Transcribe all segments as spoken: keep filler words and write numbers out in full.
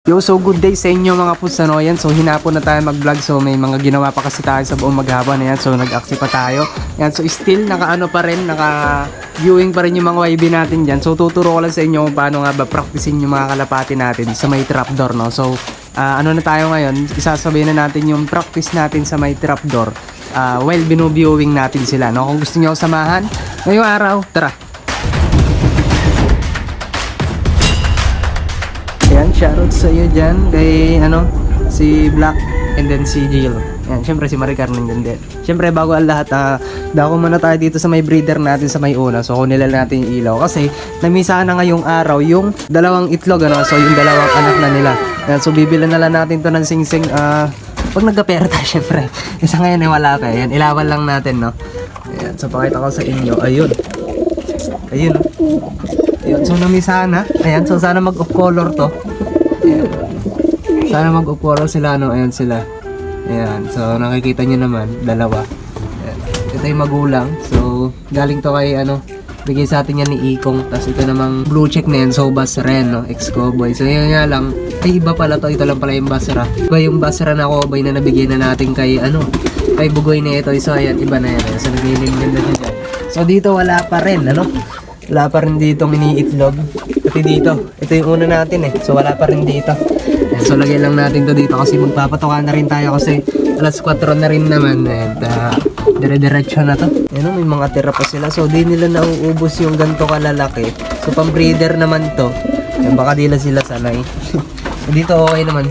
Yo, so good day sa inyo mga puts, ano, yan. So hinapon na tayo mag-vlog, so may mga ginawa pa kasi tayo sa buong maghapon, ayan. So nag-aksi pa tayo, yan. So still naka-ano pa rin, naka-viewing pa rin yung mga Y B natin dyan. So tuturo ko lang sa inyo kung paano nga ba practicein yung mga kalapati natin sa may trapdoor, no. So uh, ano na tayo ngayon, isasabihin na natin yung practice natin sa may trapdoor uh, while binu-viewing natin sila, no. Kung gusto nyo samahan ngayong araw, tara. Yan, shoutout sa iyo dyan kay ano, si Black and then si Jill. Yan, syempre si Maricar nandun din. Syempre bago ang lahat, uh, dako muna tayo dito sa may breeder natin sa may una. So kunilal natin yung ilaw kasi namisa na ngayong araw yung dalawang itlog, ano. So yung dalawang anak na nila. Yan, so bibilan na lang natin to ng singsing uh, pag nagkapera tayo syempre. Isa ngayon ay wala pa. Yan, ilawan lang natin, no. Yan, so pakita ko sa inyo. Ayun. Ayun. Ayun, so namisa na. Ayan, so sana mag-off color to. Ayan. Sana mag-off color sila, no. Ayan sila. Ayan, so nakikita nyo naman, dalawa. Ayan. Ito yung magulang. So galing to kay ano, bigay sa atin yan ni Ikong. Tapos ito namang blue check na yan, so Basra, no, ex-cowboy. So yun nga lang, ay iba pala to. Ito lang pala yung Basra. Iba yung Basra na cowboy na nabigay na natin kay ano, kay Bugoy na ito. So ayan, iba na yan. So naglilimlim na siya dyan. So dito wala pa rin, ano. Wala pa rin dito mini-itlog. Pati dito, ito yung una natin eh. So wala pa rin dito. Ayan, so lagay lang natin to dito kasi magpapatuka na rin tayo kasi alas kwatro na rin naman. And uh, dire-diretso na to. Ayan, may mga tira pa sila. So di nila nauubos yung ganito kalalaki. So pang breeder naman to. Ayan, baka dila sila sanay. So dito okay naman.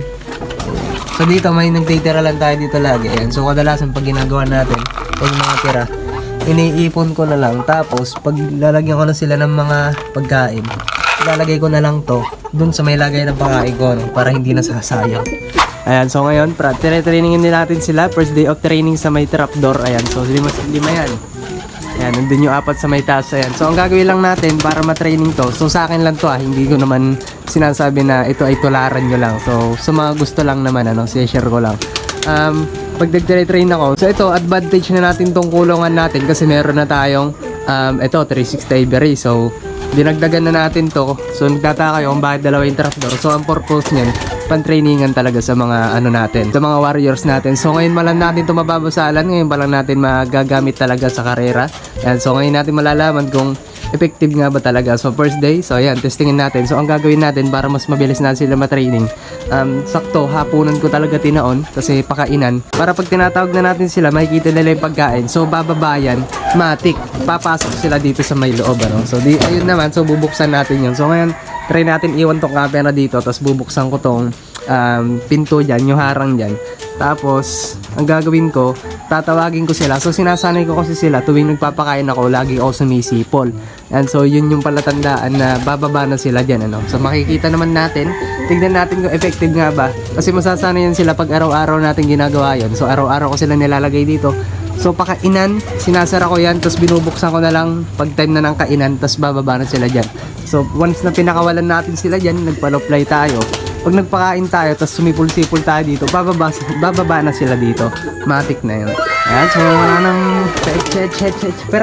So dito may nagtitira lang tayo dito lagi. Ayan, so kadalasan pag ginagawa natin yung mga tira, iniipon ko na lang, tapos pag lalagyan ko na sila ng mga pagkain, lalagay ko na lang to dun sa may lagay ng pagkain ko, no, para hindi na sasayang. Ayan, so ngayon tine-trainingin din natin sila, first day of training sa may trapdoor. Ayan, so lima, lima yan. Ayan, nandun yung apat sa may taas. Ayan, so ang gagawin lang natin para ma-training to, so sa akin lang to, ah, hindi ko naman sinasabi na ito ay tularan nyo lang. So sa mga gusto lang naman, ano, share ko lang. Um, pag nag-train ako, so ito advantage na natin tong kulungan natin kasi meron na tayong um, ito three sixty aviary. So dinagdagan na natin to. So nagtataka kayo kung bakit dalawa yung trapdoor. So ang purpose niyan, pan-trainingan talaga sa mga ano natin, sa mga warriors natin. So ngayon malang natin ito mababasalan, ngayon palang natin magagamit talaga sa karera. Yan, so ngayon natin malalaman kung effective nga ba talaga. So first day, so ayan, testingin natin. So ang gagawin natin para mas mabilis na sila matraining, um, sakto, hapunan ko talaga tinaon kasi pakainan. Para pag tinatawag na natin sila, makikita nila yung pagkain. So bababayan, matik, papasok sila dito sa may loob, ano? So di, ayun naman, so bubuksan natin yun. So ngayon, try natin iwan tong camera dito, tapos bubuksan ko tong um, pinto dyan, yung harang dyan. Tapos, ang gagawin ko, tatawagin ko sila. So, sinasanay ko kasi sila tuwing nagpapakain ako, lagi ako sumisipol. And so, yun yung palatandaan na bababa na sila dyan, ano. So, makikita naman natin, tignan natin kung effective nga ba. Kasi masasanay yan sila pag araw-araw natin ginagawa yun. So, araw-araw ko sila nilalagay dito. So, pakainan, sinasara ko yan, tapos binubuksan ko na lang pag time na ng kainan, tapos bababa na sila dyan. So, once na pinakawalan natin sila dyan, nagpa-apply tayo. Pag nagpakain tayo, tapos sumipul-sipul tayo dito, bababa, bababa na sila dito. Matik na yun. Ayan, so wala nang chet, chet, chet, chet, pera.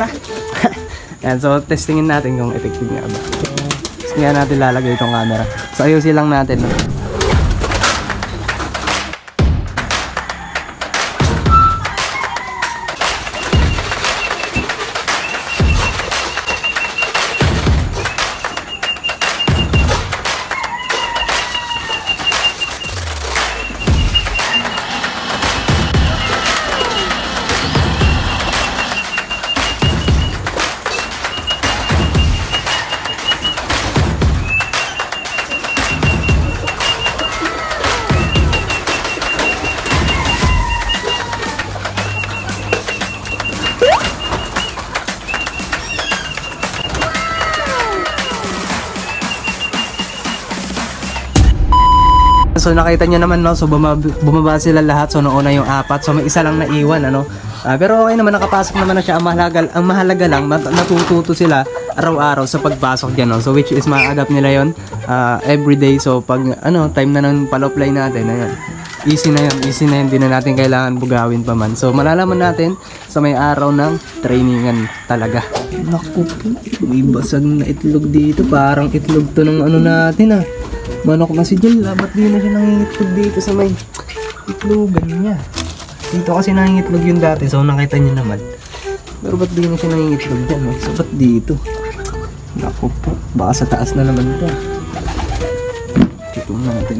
Ayan, so testingin natin kung effective nga ba. So, gusto nga natin lalagay itong camera. So, ayusin lang natin. No? So nakita nyo naman, no, so bumaba, bumaba sila lahat. So noong una yung apat, so may isa lang naiwan, ano. Uh, pero okay naman, nakapasok naman na siya. Ang mahalaga, ang mahalaga lang, natututo sila araw-araw sa pagpasok dyan, no. So which is ma-adapt nila yon uh, everyday. So pag ano, time na ng palo-play natin, ayan, easy na yun, easy na yun, hindi na natin kailangan bugawin pa man. So malalaman natin sa may araw ng trainingan talaga. Naku po, may basag na itlog dito, parang itlog to ng ano natin ah. Manok na si Jill, ba't di na siya nangingitlog dito sa may itlogan niya? Dito kasi nangingitlog yun dati, so nakita niyo naman. Pero ba't di na siya nangingitlog dyan? No? So ba't dito? Naku po, baka sa taas na naman ito. Check natin.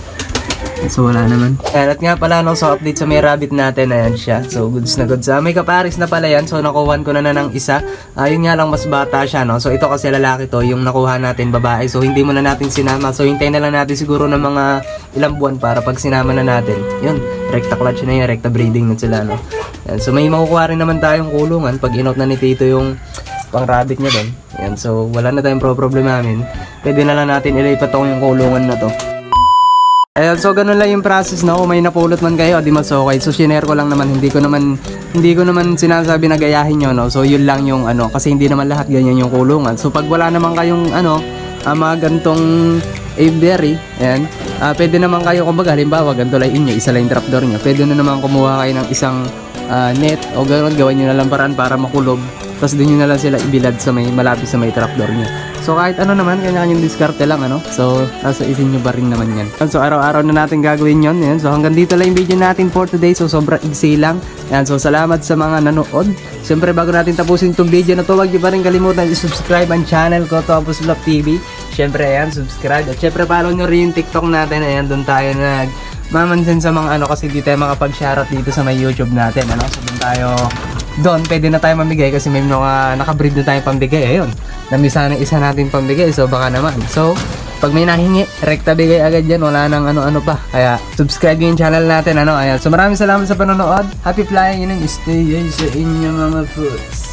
So wala naman. Ayan, at nga pala no, so update sa may rabbit natin, ayan siya. So goods na goods. Uh, may kaparis na pala yan, so nakuhaan ko na na ng isa. Uh, yun nga lang mas bata siya no. So ito kasi lalaki to, yung nakuha natin babae. So hindi mo na natin sinama. So hintayin na lang natin siguro ng mga ilang buwan para pag sinama na natin. Yun, recta clutch na yun, recta breeding na sila no. Ayan, so may makukuha rin naman tayong kulungan pag inot na ni Tito yung pang rabbit niya doon. Ayan, so wala na tayong pro problemamin. Pwede na lang natin ilipat yung kulungan na to. Ayan, so ganun lang yung process na kung may napulot man kayo, di mas okay. So shinare ko lang naman, hindi ko naman hindi ko naman sinasabi na gayahin nyo, no. So yun lang yung ano, kasi hindi naman lahat ganyan yung kulungan. So pag wala naman kayong ano, uh, mga gantong aviary, ayan, uh, pwede naman kayo, kumbaga halimbawa ganito lang inyo, isa lang yung trapdoor nyo, pwede na naman kumuha kayo ng isang uh, net o gano'n, gawin nyo na lang paraan para makulob. Tapos din nyo na lang sila ibilad sa may malapit sa may trapdoor nyo. So kahit ano naman, kanya-kanyang diskarte lang ano. So nasa isin nyo ba rin naman yan. So araw-araw na natin gagawin yon. Yan. So hanggang dito lang yung video natin for today. So sobrang igsi lang. Yan. So salamat sa mga nanood. Siyempre bago natin tapusin itong video na to, huwag nyo pa rin kalimutan i-subscribe ang channel ko, Topos Vlog T V. Siyempre ayan, subscribe. At siyempre follow nyo rin yung TikTok natin. Ayan, doon tayo nag mamansin sa mga ano, kasi di tayo makapag-shoutout dito sa may YouTube natin. Ano? So doon tayo, doon pwede na tayo mamigay kasi may mga nakabreed na tayong pambigay. Ayun, namisa ng isa natin pambigay, so baka naman. So pag may nahingi, rekta bigay agad yan, wala nang ano-ano pa. Kaya subscribe yung channel natin ano. Ayan, so maraming salamat sa panonood. Happy flying, yun yung stay sa inyo mga foods.